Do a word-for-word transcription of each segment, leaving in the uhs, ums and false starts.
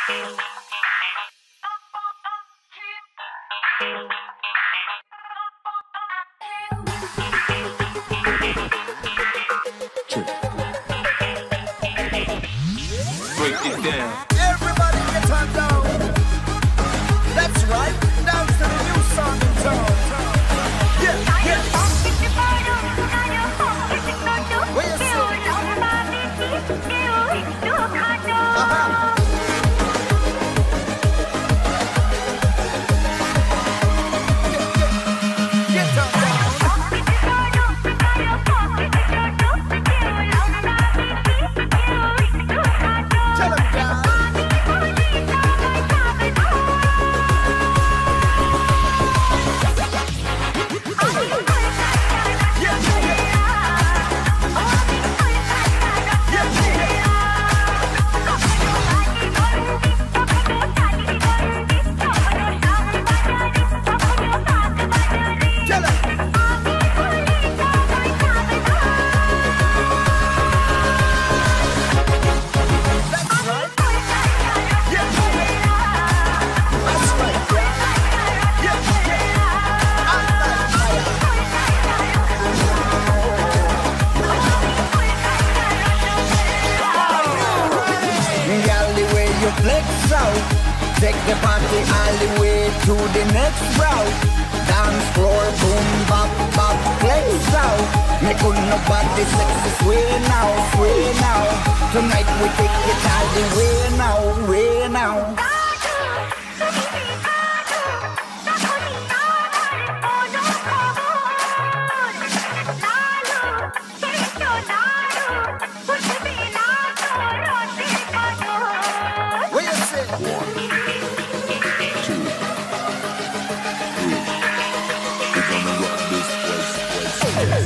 Break it down. Everybody get on down. That's right, dance to the new song in town. Yeah, yeah. Where you say? Uh-huh. Get on down. Tell 'em down. Take the party all the way to the next route. Dance floor, boom, bop, bop, flex out. Make nobody sexy, sway now, sway now. Tonight we take it all the way now, way now. What you say? One, two, three. We're gonna rock this place, place.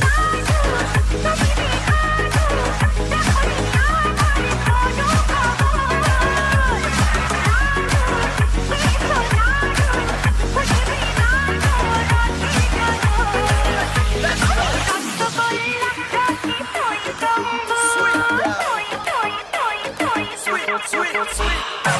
Sweet, sweet.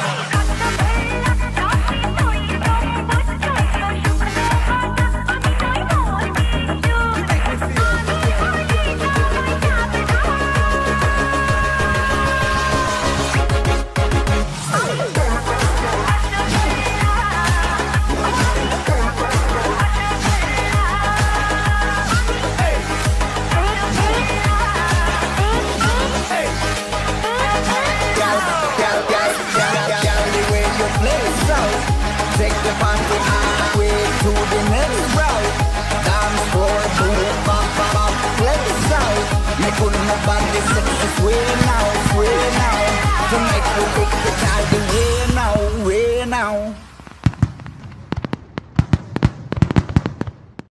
Take the party all the way to the next route. Dance floor, boom, bop, bop, bop, flex out. Make nobody sexy, sway now, sway now. Tonight we take it all the way.